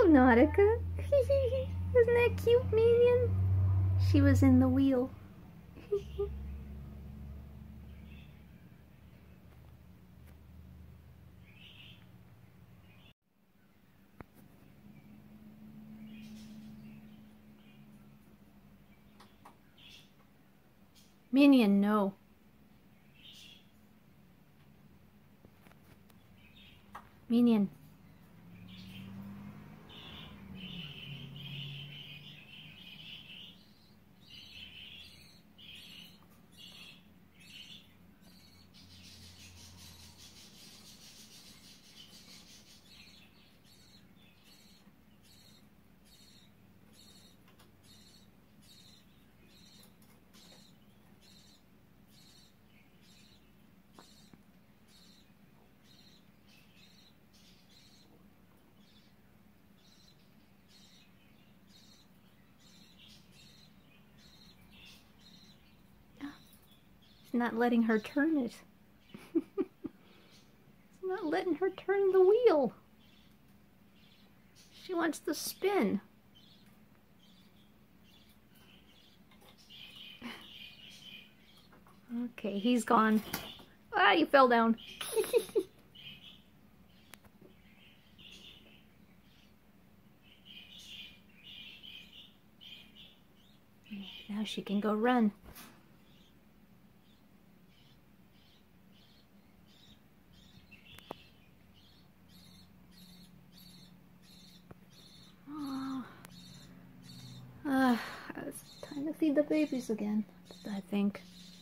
Nautica. Isn't that cute, Minion? She was in the wheel. Minion, no. Minion. Not letting her turn it. It's not letting her turn the wheel. She wants to spin. Okay, he's gone. Ah, you fell down. Now she can go run. It's time to feed the babies again, I think.